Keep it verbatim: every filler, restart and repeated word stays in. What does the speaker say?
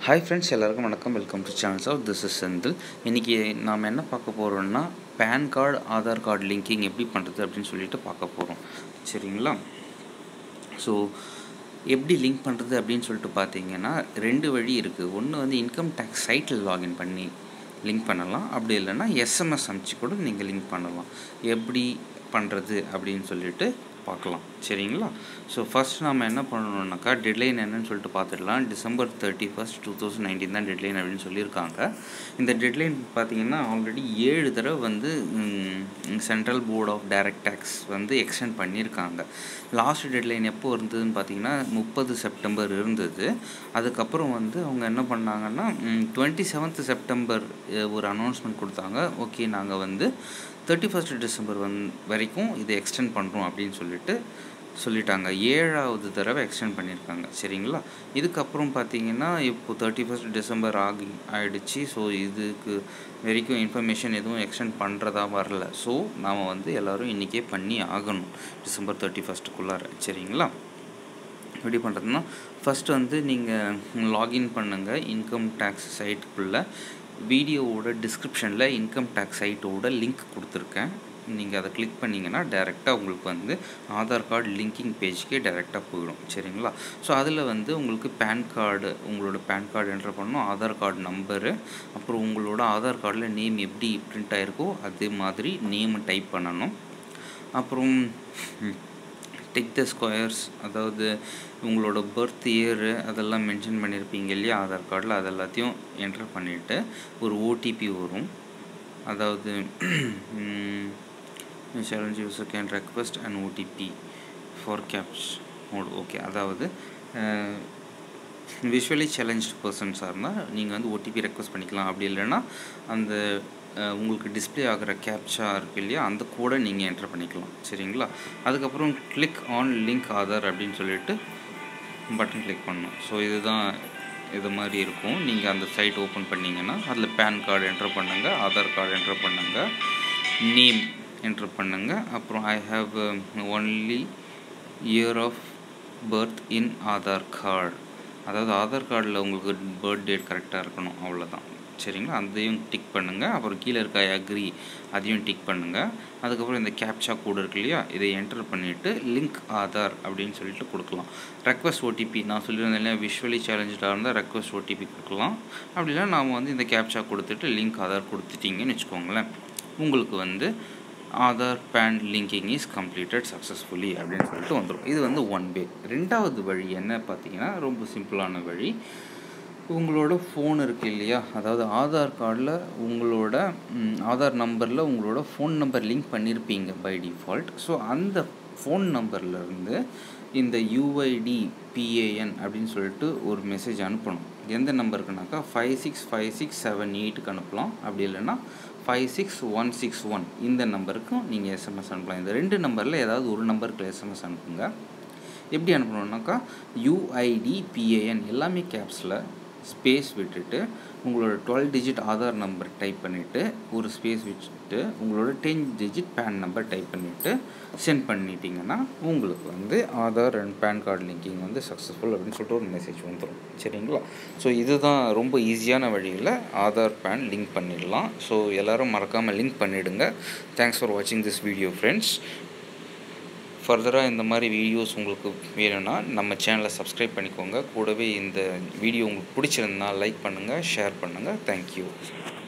Hi friends, எல்லாருக்கும் வணக்கம். Welcome to channels of this is Senthil. இன்றைக்கி நாம் என்ன பார்க்க போகிறோம்னா PAN card Aadhaar card linking எப்படி பண்ணுறது அப்படின்னு சொல்லிட்டு பார்க்க போகிறோம். சரிங்களா? ஸோ எப்படி லிங்க் பண்ணுறது அப்படின்னு சொல்லிட்டு பார்த்தீங்கன்னா ரெண்டு வழி இருக்குது. ஒன்று வந்து இன்கம் டேக்ஸ் சைட்டில் லாகின் பண்ணி லிங்க் பண்ணலாம். அப்படி இல்லைன்னா எஸ்எம்எஸ் அனுப்பிச்சு கூட நீங்கள் லிங்க் பண்ணலாம். எப்படி பண்ணுறது அப்படின்னு சொல்லிட்டு பார்க்கலாம். சரிங்களா? ஸோ ஃபஸ்ட் நம்ம என்ன பண்ணணுன்னாக்கா டெட்லைன் என்னன்னு சொல்லிட்டு பார்த்துடலாம். December thirty first two thousand nineteen தான் டெட்லைன் அப்படின்னு சொல்லியிருக்காங்க. இந்த டெட்லைன் பார்த்திங்கன்னா ஆல்ரெடி ஏழு தடவை வந்து central board of direct tax வந்து எக்ஸ்டெண்ட் பண்ணியிருக்காங்க. லாஸ்ட் டெட்லைன் எப்போ இருந்ததுன்னு பார்த்தீங்கன்னா முப்பது செப்டம்பர் இருந்தது. அதுக்கப்புறம் வந்து அவங்க என்ன பண்ணாங்கன்னா டுவெண்ட்டி செவன்த் செப்டம்பர் ஒரு அனௌன்ஸ்மெண்ட் கொடுத்தாங்க. ஓகே, நாங்கள் வந்து தேர்ட்டி ஃபஸ்ட் டிசம்பர் வந் வரைக்கும் இதை எக்ஸ்டெண்ட் பண்ணுறோம் அப்படின்னு சொல்லிட்டு சொல்லிட்டாங்க. ஏழாவது தடவை எக்ஸ்டெண்ட் பண்ணியிருக்காங்க. சரிங்களா? இதுக்கப்புறம் பார்த்தீங்கன்னா இப்போது தேர்ட்டி ஃபஸ்ட் டிசம்பர் ஆகி ஆகிடுச்சு. ஸோ இதுக்கு வரைக்கும் இன்ஃபர்மேஷன் எதுவும் எக்ஸ்டெண்ட் பண்ணுறதா வரல. ஸோ நாம் வந்து எல்லோரும் இன்றைக்கே பண்ணி ஆகணும் டிசம்பர் தேர்ட்டி ஃபஸ்ட்டுக்குள்ளார. சரிங்களா? எப்படி பண்ணுறதுன்னா ஃபஸ்ட்டு வந்து நீங்கள் லாகின் பண்ணுங்கள் இன்கம் டேக்ஸ் சைட்டுக்குள்ளே. வீடியோவோட டிஸ்கிரிப்ஷனில் இன்கம் டேக்ஸ் சைட்டோட லிங்க் கொடுத்துருக்கேன். நீங்கள் அதை கிளிக் பண்ணிங்கன்னா டைரெக்டாக உங்களுக்கு வந்து ஆதார் கார்டு லிங்கிங் பேஜ்க்கே டைரெக்டாக போயிடும். சரிங்களா? ஸோ அதில் வந்து உங்களுக்கு பேன் கார்டு உங்களோட பேன் கார்டு என்ட்ரு பண்ணணும், ஆதார் கார்டு நம்பரு, அப்புறம் உங்களோட ஆதார் கார்டில் நேம் எப்படி பிரிண்ட் ஆகிருக்கோ அதே மாதிரி நேம் டைப் பண்ணணும். அப்புறம் டெக் த ஸ்கொயர்ஸ், அதாவது உங்களோட பர்த் இயரு அதெல்லாம் மென்ஷன் பண்ணியிருப்பீங்க இல்லையா ஆதார் கார்டில், அது எல்லாத்தையும் என்ட்ரு பண்ணிவிட்டு ஒரு ஓடிபி வரும். அதாவது challenge user can request and OTP for caps mode. Okay, அதாவது விஷுவலி சேலஞ்ச்டு பர்சன்ஸாக இருந்தால் நீங்கள் வந்து ஓடிபி ரெக்வெஸ்ட் பண்ணிக்கலாம். அப்படி இல்லைன்னா அந்த உங்களுக்கு டிஸ்பிளே ஆகிற கேப்சா இருக்குது இல்லையா அந்த கோடை நீங்கள் என்ட்ரு பண்ணிக்கலாம். சரிங்களா? அதுக்கப்புறம் கிளிக் ஆன் லிங்க் ஆதார் அப்படின்னு சொல்லிட்டு பட்டன் கிளிக் பண்ணணும். ஸோ இதுதான் இது மாதிரி இருக்கும். நீங்கள் அந்த சைட் ஓப்பன் பண்ணிங்கன்னா அதில் பேன் கார்டு என்ட்ரு பண்ணுங்கள், ஆதார் கார்டு என்ட்ரு பண்ணுங்கள், நேம் என்ட்ரு பண்ணுங்கள். அப்புறம் I have only year of birth in Aadhaar card, அதாவது ஆதார் கார்டில் உங்களுக்கு பர்த் டேட் கரெக்டாக இருக்கணும், அவ்வளோதான். சரிங்களா? அதையும் டிக் பண்ணுங்கள். அப்புறம் கீழே இருக்க ஐ அக்ரி அதையும் டிக் பண்ணுங்கள். அதுக்கப்புறம் இந்த கேப்சா கோடு இருக்கு இல்லையா இதை என்டர் பண்ணிவிட்டு லிங்க் ஆதார் அப்படின்னு சொல்லிட்டு கொடுக்கலாம். ரெக்வஸ்ட் ஓடிபி நான் சொல்லியிருந்தேன் இல்லையா, விஷுவலி சேலஞ்சாக இருந்தால் ரெக்வஸ்ட் ஓடிபி கொடுக்கலாம். அப்படின்னா நாம் வந்து இந்த கேப்சா கொடுத்துட்டு லிங்க் ஆதார் கொடுத்துட்டிங்கன்னு வச்சுக்கோங்களேன், உங்களுக்கு வந்து Aadhaar PAN linking is completed successfully அப்படின்னு சொல்லிட்டு வந்துடும். இது வந்து ஒன் வே. ரெண்டாவது வழி என்ன பார்த்தீங்கன்னா ரொம்ப சிம்பிளான வழி. உங்களோட ஃபோன் இருக்குது இல்லையா, அதாவது ஆதார் கார்டில் உங்களோட ஆதார் நம்பரில் உங்களோட ஃபோன் நம்பர் லிங்க் பண்ணியிருப்பீங்க பை டிஃபால்ட். ஸோ அந்த ஃபோன் நம்பர்லேருந்து இந்த யூஐடி பிஏஎன் அப்படின்னு சொல்லிட்டு ஒரு மெசேஜ் அனுப்பணும். எந்த நம்பருக்குனாக்கா five six five six seven எயிட்டுக்கு அனுப்பலாம். அப்படி இல்லைன்னா five six one six one இந்த நம்பருக்கும் நீங்கள் எஸ்எம்எஸ் அனுப்பலாம். இந்த ரெண்டு நம்பரில் ஏதாவது ஒரு நம்பருக்கு எஸ்எம்எஸ் அனுப்புங்க. எப்படி அனுப்பணுன்னாக்கா யூஐடி பிஏஎன் எல்லாமே கேப்ஸில் ஸ்பேஸ் விட்டுட்டு உங்களோட twelve digit Aadhaar number type பண்ணிவிட்டு ஒரு ஸ்பேஸ் விட்டுட்டு உங்களோட ten digit PAN number type பண்ணிவிட்டு சென்ட் பண்ணிட்டீங்கன்னா உங்களுக்கு வந்து Aadhaar and PAN card linking வந்து சக்ஸஸ்ஃபுல் அப்படின்னு சொல்லிட்டு ஒரு மெசேஜ் வந்துடும். சரிங்களா? ஸோ இதுதான் ரொம்ப ஈஸியான வழியில் ஆதார் பேன் லிங்க் பண்ணிடலாம். ஸோ எல்லோரும் மறக்காமல் லிங்க் பண்ணிவிடுங்க. தேங்க்ஸ் ஃபார் வாட்சிங் திஸ் வீடியோ ஃப்ரெண்ட்ஸ். ஃபர்தராக இந்த மாதிரி வீடியோஸ் உங்களுக்கு வேணும்னா நம்ம சேனலை சப்ஸ்கிரைப் பண்ணிக்கோங்க. கூடவே இந்த வீடியோ உங்களுக்கு பிடிச்சிருந்தா லைக் பண்ணுங்கள், ஷேர் பண்ணுங்கள். தேங்க்யூ.